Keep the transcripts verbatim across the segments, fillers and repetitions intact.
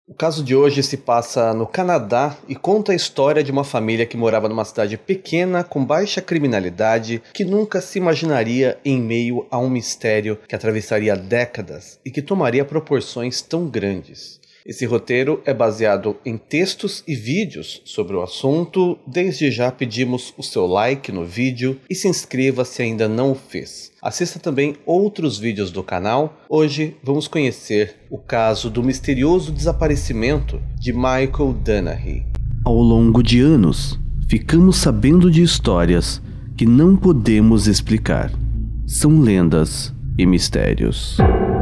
O caso de hoje se passa no Canadá e conta a história de uma família que morava numa cidade pequena com baixa criminalidade que nunca se imaginaria em meio a um mistério que atravessaria décadas e que tomaria proporções tão grandes. Esse roteiro é baseado em textos e vídeos sobre o assunto. Desde já pedimos o seu like no vídeo e se inscreva se ainda não o fez. Assista também outros vídeos do canal. Hoje vamos conhecer o caso do misterioso desaparecimento de Michael Donaghy. Ao longo de anos, ficamos sabendo de histórias que não podemos explicar. São lendas e mistérios.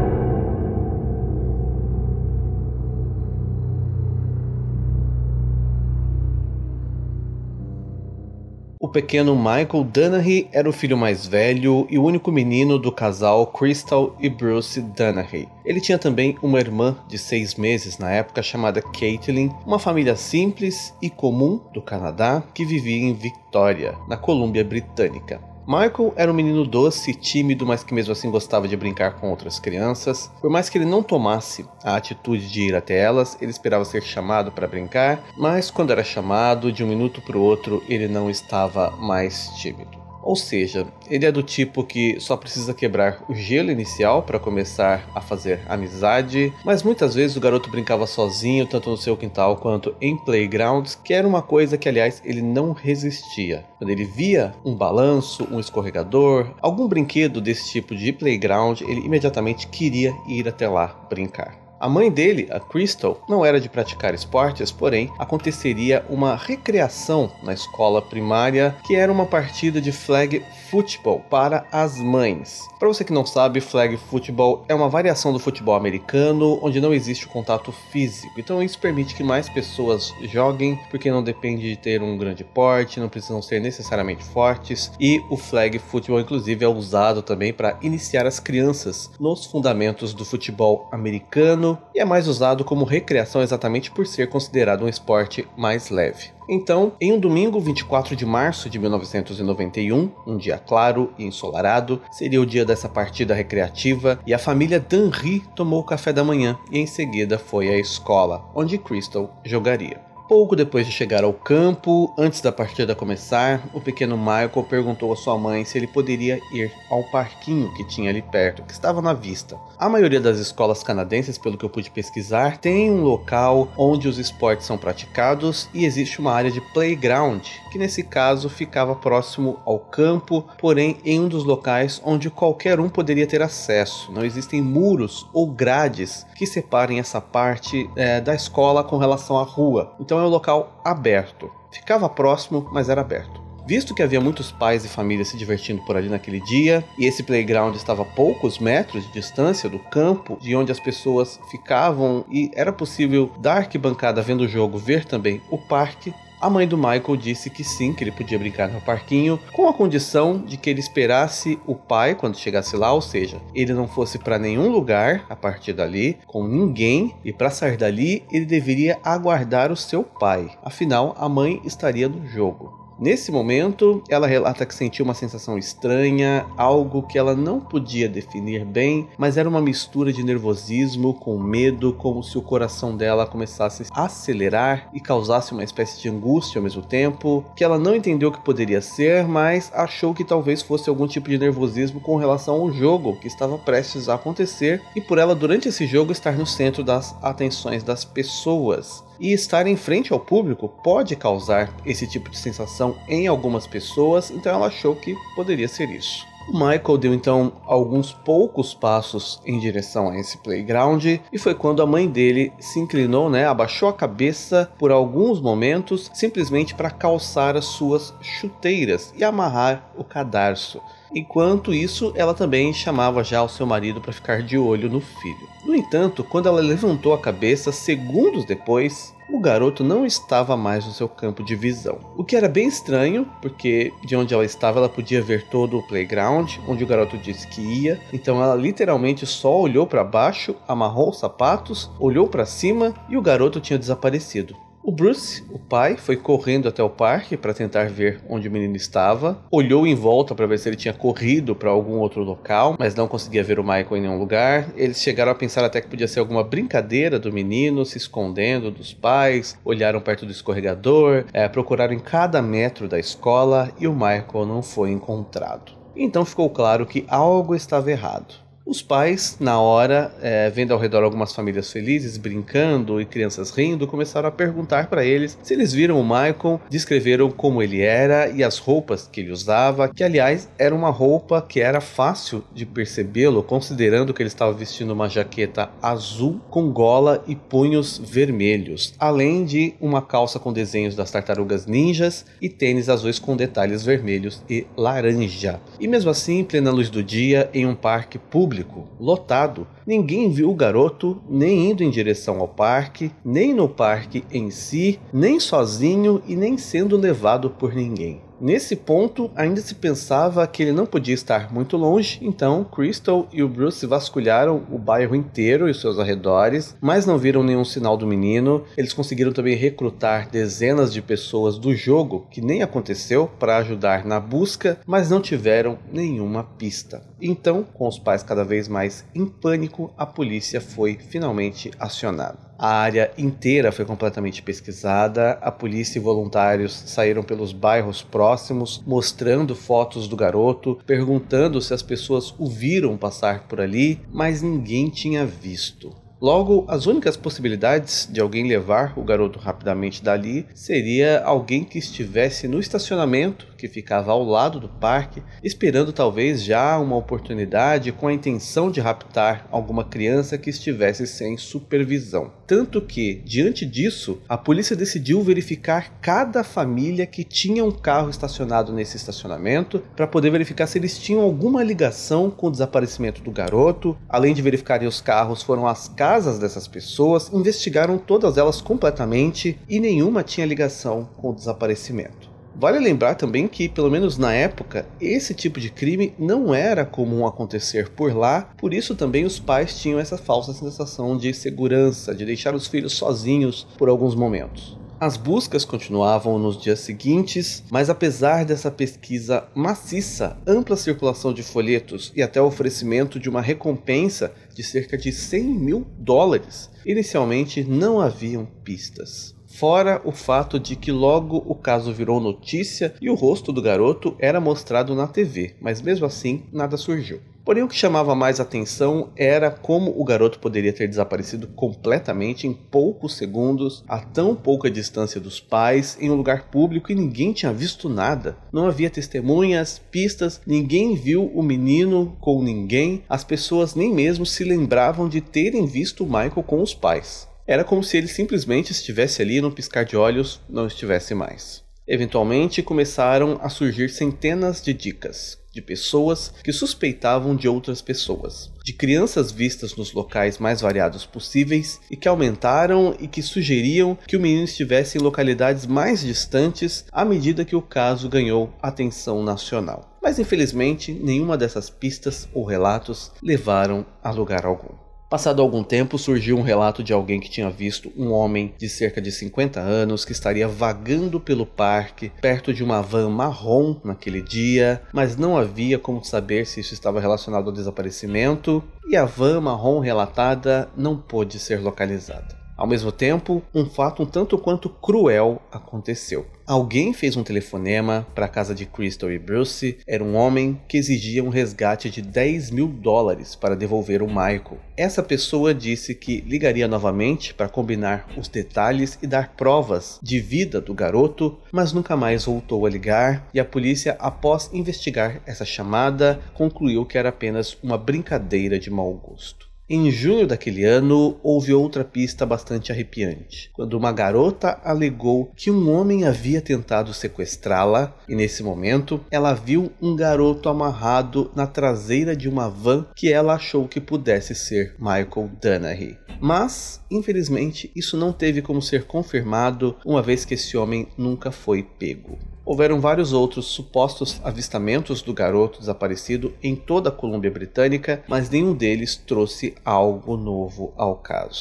O pequeno Michael Donaghy era o filho mais velho e o único menino do casal Crystal e Bruce Donaghy. Ele tinha também uma irmã de seis meses na época chamada Caitlin, uma família simples e comum do Canadá que vivia em Victoria, na Colômbia Britânica. Michael era um menino doce e tímido, mas que mesmo assim gostava de brincar com outras crianças. Por mais que ele não tomasse a atitude de ir até elas, ele esperava ser chamado para brincar, mas quando era chamado, de um minuto para o outro, ele não estava mais tímido. Ou seja, ele é do tipo que só precisa quebrar o gelo inicial para começar a fazer amizade, mas muitas vezes o garoto brincava sozinho, tanto no seu quintal quanto em playgrounds, que era uma coisa que, aliás, ele não resistia. Quando ele via um balanço, um escorregador, algum brinquedo desse tipo de playground, ele imediatamente queria ir até lá brincar. A mãe dele, a Crystal, não era de praticar esportes, porém aconteceria uma recreação na escola primária, que era uma partida de flag football para as mães. Para você que não sabe, flag football é uma variação do futebol americano, onde não existe o contato físico. Então isso permite que mais pessoas joguem, porque não depende de ter um grande porte, não precisam ser necessariamente fortes. E o flag football, inclusive, é usado também para iniciar as crianças nos fundamentos do futebol americano, e é mais usado como recreação exatamente por ser considerado um esporte mais leve. Então, em um domingo, vinte e quatro de março de mil novecentos e noventa e um, um dia claro e ensolarado, seria o dia dessa partida recreativa e a família Donaghy tomou o café da manhã e em seguida foi à escola, onde Crystal jogaria. Pouco depois de chegar ao campo, antes da partida começar, o pequeno Michael perguntou à sua mãe se ele poderia ir ao parquinho que tinha ali perto, que estava na vista. A maioria das escolas canadenses, pelo que eu pude pesquisar, tem um local onde os esportes são praticados e existe uma área de playground, que nesse caso ficava próximo ao campo, porém em um dos locais onde qualquer um poderia ter acesso. Não existem muros ou grades que separem essa parte é, da escola com relação à rua. Então é um local aberto. Ficava próximo, mas era aberto. Visto que havia muitos pais e famílias se divertindo por ali naquele dia, e esse playground estava a poucos metros de distância do campo, de onde as pessoas ficavam, e era possível da arquibancada vendo o jogo ver também o parque, a mãe do Michael disse que sim, que ele podia brincar no parquinho, com a condição de que ele esperasse o pai quando chegasse lá, ou seja, ele não fosse para nenhum lugar a partir dali, com ninguém, e para sair dali ele deveria aguardar o seu pai, afinal a mãe estaria no jogo. Nesse momento, ela relata que sentiu uma sensação estranha, algo que ela não podia definir bem, mas era uma mistura de nervosismo com medo, como se o coração dela começasse a acelerar e causasse uma espécie de angústia ao mesmo tempo, que ela não entendeu o que poderia ser, mas achou que talvez fosse algum tipo de nervosismo com relação ao jogo que estava prestes a acontecer e por ela durante esse jogo estar no centro das atenções das pessoas. E estar em frente ao público pode causar esse tipo de sensação em algumas pessoas, então ela achou que poderia ser isso. O Michael deu então alguns poucos passos em direção a esse playground e foi quando a mãe dele se inclinou, né, abaixou a cabeça por alguns momentos simplesmente para calçar as suas chuteiras e amarrar o cadarço. Enquanto isso, ela também chamava já o seu marido para ficar de olho no filho. No entanto, quando ela levantou a cabeça, segundos depois, o garoto não estava mais no seu campo de visão. O que era bem estranho, porque de onde ela estava ela podia ver todo o playground, onde o garoto disse que ia. Então ela literalmente só olhou para baixo, amarrou os sapatos, olhou para cima e o garoto tinha desaparecido. O Bruce, o pai, foi correndo até o parque para tentar ver onde o menino estava, olhou em volta para ver se ele tinha corrido para algum outro local, mas não conseguia ver o Michael em nenhum lugar. Eles chegaram a pensar até que podia ser alguma brincadeira do menino se escondendo dos pais, olharam perto do escorregador, é, procuraram em cada metro da escola e o Michael não foi encontrado. Então ficou claro que algo estava errado. Os pais, na hora, é, vendo ao redor algumas famílias felizes, brincando e crianças rindo, começaram a perguntar para eles se eles viram o Michael, descreveram como ele era e as roupas que ele usava, que aliás era uma roupa que era fácil de percebê-lo, considerando que ele estava vestindo uma jaqueta azul com gola e punhos vermelhos, além de uma calça com desenhos das tartarugas ninjas e tênis azuis com detalhes vermelhos e laranja. E mesmo assim, em plena luz do dia, em um parque público, lotado, ninguém viu o garoto nem indo em direção ao parque, nem no parque em si, nem sozinho e nem sendo levado por ninguém. Nesse ponto, ainda se pensava que ele não podia estar muito longe, então Crystal e o Bruce vasculharam o bairro inteiro e seus arredores, mas não viram nenhum sinal do menino. Eles conseguiram também recrutar dezenas de pessoas do jogo, que nem aconteceu, para ajudar na busca, mas não tiveram nenhuma pista. Então, com os pais cada vez mais em pânico, a polícia foi finalmente acionada. A área inteira foi completamente pesquisada, a polícia e voluntários saíram pelos bairros próximos, mostrando fotos do garoto, perguntando se as pessoas o viram passar por ali, mas ninguém tinha visto. Logo, as únicas possibilidades de alguém levar o garoto rapidamente dali seria alguém que estivesse no estacionamento, que ficava ao lado do parque, esperando talvez já uma oportunidade com a intenção de raptar alguma criança que estivesse sem supervisão. Tanto que, diante disso, a polícia decidiu verificar cada família que tinha um carro estacionado nesse estacionamento para poder verificar se eles tinham alguma ligação com o desaparecimento do garoto. Além de verificarem os carros, foram as casas dessas pessoas, investigaram todas elas completamente e nenhuma tinha ligação com o desaparecimento. Vale lembrar também que, pelo menos na época, esse tipo de crime não era comum acontecer por lá, por isso também os pais tinham essa falsa sensação de segurança, de deixar os filhos sozinhos por alguns momentos. As buscas continuavam nos dias seguintes, mas apesar dessa pesquisa maciça, ampla circulação de folhetos e até o oferecimento de uma recompensa de cerca de cem mil dólares, inicialmente não haviam pistas. Fora o fato de que logo o caso virou notícia e o rosto do garoto era mostrado na T V, mas mesmo assim nada surgiu. Porém, o que chamava mais atenção era como o garoto poderia ter desaparecido completamente em poucos segundos, a tão pouca distância dos pais, em um lugar público e ninguém tinha visto nada. Não havia testemunhas, pistas, ninguém viu o menino com ninguém, as pessoas nem mesmo se lembravam de terem visto o Michael com os pais. Era como se ele simplesmente estivesse ali e num piscar de olhos não estivesse mais. Eventualmente começaram a surgir centenas de dicas, de pessoas que suspeitavam de outras pessoas, de crianças vistas nos locais mais variados possíveis e que aumentaram e que sugeriam que o menino estivesse em localidades mais distantes à medida que o caso ganhou atenção nacional. Mas infelizmente nenhuma dessas pistas ou relatos levaram a lugar algum. Passado algum tempo, surgiu um relato de alguém que tinha visto um homem de cerca de cinquenta anos que estaria vagando pelo parque, perto de uma van marrom naquele dia, mas não havia como saber se isso estava relacionado ao desaparecimento, e a van marrom relatada não pôde ser localizada. Ao mesmo tempo, um fato um tanto quanto cruel aconteceu. Alguém fez um telefonema para a casa de Crystal e Bruce. Era um homem que exigia um resgate de dez mil dólares para devolver o Michael. Essa pessoa disse que ligaria novamente para combinar os detalhes e dar provas de vida do garoto, mas nunca mais voltou a ligar, e a polícia, após investigar essa chamada, concluiu que era apenas uma brincadeira de mau gosto. Em junho daquele ano, houve outra pista bastante arrepiante, quando uma garota alegou que um homem havia tentado sequestrá-la e nesse momento ela viu um garoto amarrado na traseira de uma van que ela achou que pudesse ser Michael Donaghy. Mas, infelizmente, isso não teve como ser confirmado, uma vez que esse homem nunca foi pego. Houveram vários outros supostos avistamentos do garoto desaparecido em toda a Colômbia Britânica, mas nenhum deles trouxe algo novo ao caso.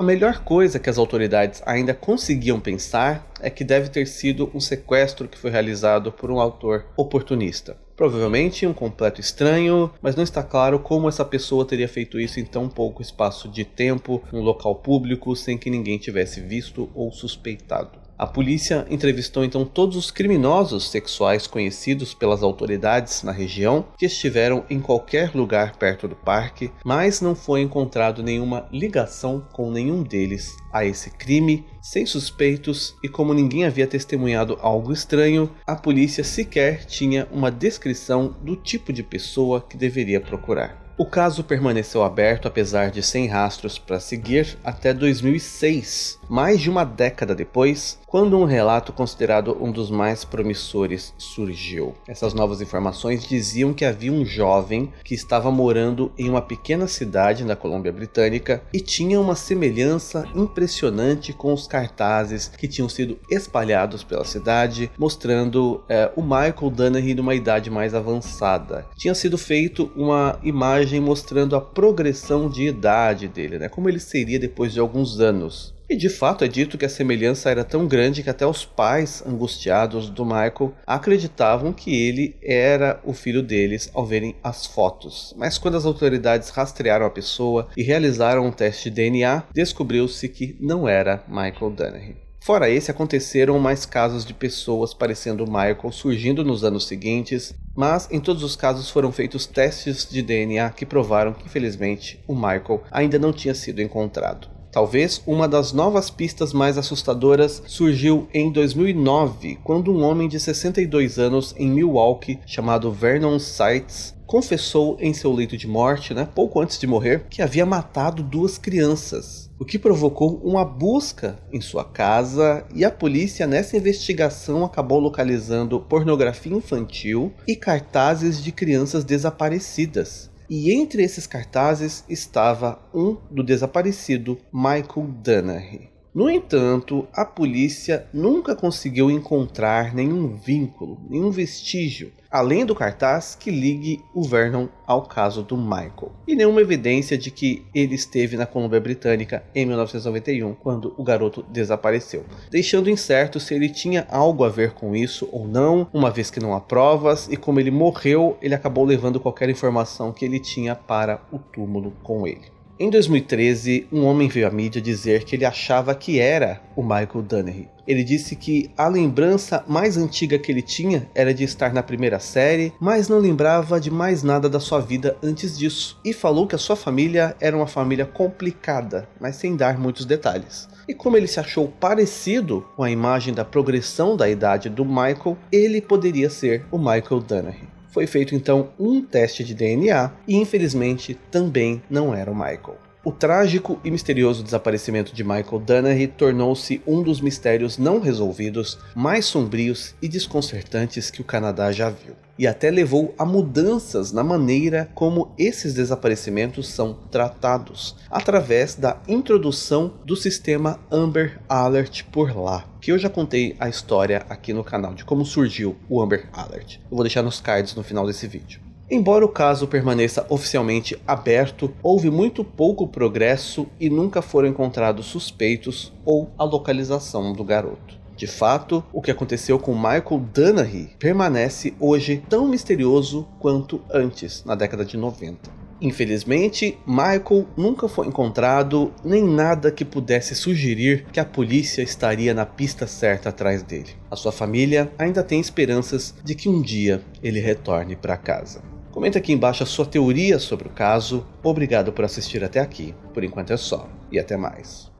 A melhor coisa que as autoridades ainda conseguiam pensar é que deve ter sido um sequestro que foi realizado por um autor oportunista. Provavelmente um completo estranho, mas não está claro como essa pessoa teria feito isso em tão pouco espaço de tempo, num local público, sem que ninguém tivesse visto ou suspeitado. A polícia entrevistou então todos os criminosos sexuais conhecidos pelas autoridades na região que estiveram em qualquer lugar perto do parque, mas não foi encontrado nenhuma ligação com nenhum deles a esse crime, sem suspeitos, e como ninguém havia testemunhado algo estranho, a polícia sequer tinha uma descrição do tipo de pessoa que deveria procurar. O caso permaneceu aberto, apesar de sem rastros para seguir, até dois mil e seis, mais de uma década depois, quando um relato considerado um dos mais promissores surgiu. Essas novas informações diziam que havia um jovem que estava morando em uma pequena cidade na Colômbia Britânica e tinha uma semelhança impressionante com os cartazes que tinham sido espalhados pela cidade, mostrando é, o Michael Donaghy numa idade mais avançada. Tinha sido feito uma imagem mostrando a progressão de idade dele, né? Como ele seria depois de alguns anos. E de fato é dito que a semelhança era tão grande que até os pais angustiados do Michael acreditavam que ele era o filho deles ao verem as fotos. Mas quando as autoridades rastrearam a pessoa e realizaram um teste de D N A, descobriu-se que não era Michael Donaghy. Fora esse, aconteceram mais casos de pessoas parecendo Michael surgindo nos anos seguintes, mas em todos os casos foram feitos testes de D N A que provaram que infelizmente o Michael ainda não tinha sido encontrado. Talvez uma das novas pistas mais assustadoras surgiu em dois mil e nove, quando um homem de sessenta e dois anos em Milwaukee, chamado Vernon Seitz, confessou em seu leito de morte, né, pouco antes de morrer, que havia matado duas crianças, o que provocou uma busca em sua casa, e a polícia nessa investigação acabou localizando pornografia infantil e cartazes de crianças desaparecidas. E entre esses cartazes estava um do desaparecido Michael Donaghy. No entanto, a polícia nunca conseguiu encontrar nenhum vínculo, nenhum vestígio, além do cartaz que ligue o Vernon ao caso do Michael, e nenhuma evidência de que ele esteve na Colômbia Britânica em mil novecentos e noventa e um, quando o garoto desapareceu, deixando incerto se ele tinha algo a ver com isso ou não, uma vez que não há provas, e como ele morreu, ele acabou levando qualquer informação que ele tinha para o túmulo com ele. Em dois mil e treze, um homem veio à mídia dizer que ele achava que era o Michael Donaghy. Ele disse que a lembrança mais antiga que ele tinha era de estar na primeira série, mas não lembrava de mais nada da sua vida antes disso. E falou que a sua família era uma família complicada, mas sem dar muitos detalhes. E como ele se achou parecido com a imagem da progressão da idade do Michael, ele poderia ser o Michael Donaghy. Foi feito então um teste de D N A e infelizmente também não era o Michael. O trágico e misterioso desaparecimento de Michael Donaghy tornou-se um dos mistérios não resolvidos mais sombrios e desconcertantes que o Canadá já viu. E até levou a mudanças na maneira como esses desaparecimentos são tratados, através da introdução do sistema Amber Alert por lá, que eu já contei a história aqui no canal de como surgiu o Amber Alert. Eu vou deixar nos cards no final desse vídeo. Embora o caso permaneça oficialmente aberto, houve muito pouco progresso e nunca foram encontrados suspeitos ou a localização do garoto. De fato, o que aconteceu com Michael Donaghy permanece hoje tão misterioso quanto antes, na década de noventa. Infelizmente, Michael nunca foi encontrado, nem nada que pudesse sugerir que a polícia estaria na pista certa atrás dele. A sua família ainda tem esperanças de que um dia ele retorne para casa. Comenta aqui embaixo a sua teoria sobre o caso. Obrigado por assistir até aqui. Por enquanto é só, e até mais.